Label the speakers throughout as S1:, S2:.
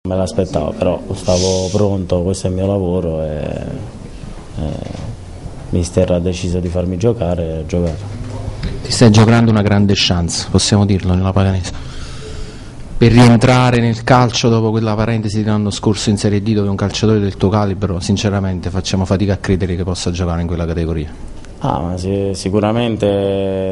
S1: Me l'aspettavo, però stavo pronto, questo è il mio lavoro e mister ha deciso di farmi giocare e ho giocato.
S2: Ti stai giocando una grande chance, possiamo dirlo, nella Paganese, per rientrare nel calcio dopo quella parentesi dell'anno scorso in Serie D, dove un calciatore del tuo calibro sinceramente facciamo fatica a credere che possa giocare in quella categoria.
S1: Ma sicuramente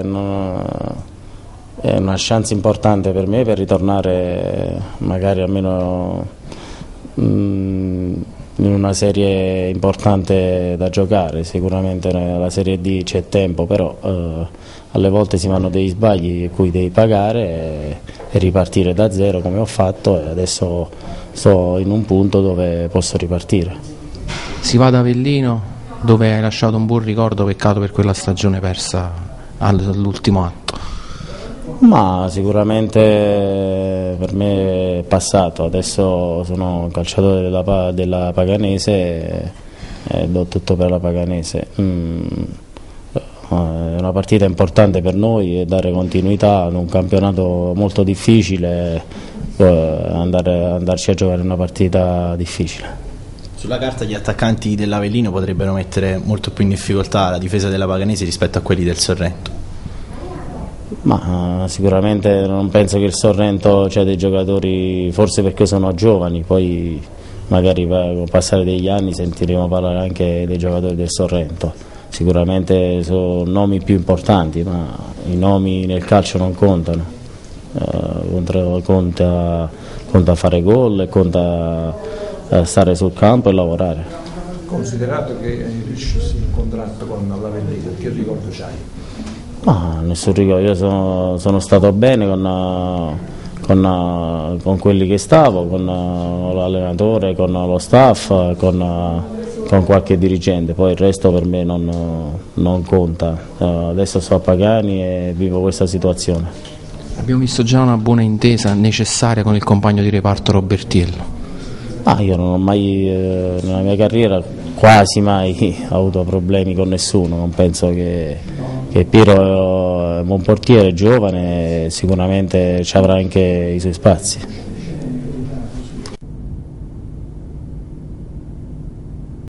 S1: è una chance importante per me per ritornare magari almeno in una serie importante da giocare. Sicuramente nella Serie D c'è tempo, però alle volte si fanno degli sbagli a cui devi pagare e ripartire da zero come ho fatto, e adesso sto in un punto dove posso ripartire.
S2: Si va ad Avellino, dove hai lasciato un buon ricordo, peccato per quella stagione persa all'ultimo atto.
S1: Ma sicuramente per me è passato, adesso sono un calciatore della Paganese e do tutto per la Paganese. È una partita importante per noi e dare continuità ad un campionato molto difficile, andarci a giocare una partita difficile.
S3: Sulla carta gli attaccanti dell'Avellino potrebbero mettere molto più in difficoltà la difesa della Paganese rispetto a quelli del Sorrento.
S1: Ma sicuramente non penso che il Sorrento c'ha dei giocatori, forse perché sono giovani, poi magari con il passare degli anni sentiremo parlare anche dei giocatori del Sorrento. Sicuramente sono nomi più importanti, ma i nomi nel calcio non contano. Conta fare gol e conta stare sul campo e lavorare.
S4: Considerato che hai riuscito in contratto con l'Avellino, che ricordo c'hai?
S1: Nessun ricordo, io sono stato bene con quelli che stavo, con l'allenatore, con lo staff, con qualche dirigente, poi il resto per me non conta. Adesso sto a Pagani e vivo questa situazione.
S2: Abbiamo visto già una buona intesa necessaria con il compagno di reparto Robertiello.
S1: Io non ho mai, nella mia carriera, quasi mai avuto problemi con nessuno, non penso che Piero è un buon portiere, giovane, sicuramente ci avrà anche i suoi spazi.